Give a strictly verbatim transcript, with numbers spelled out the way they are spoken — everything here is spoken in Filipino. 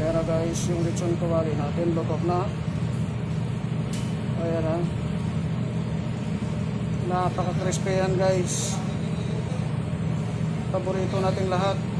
Ayan na guys, yung lechon kawali natin, lutok na. Ayan na. Napaka-crispy yan guys. Paborito nating lahat.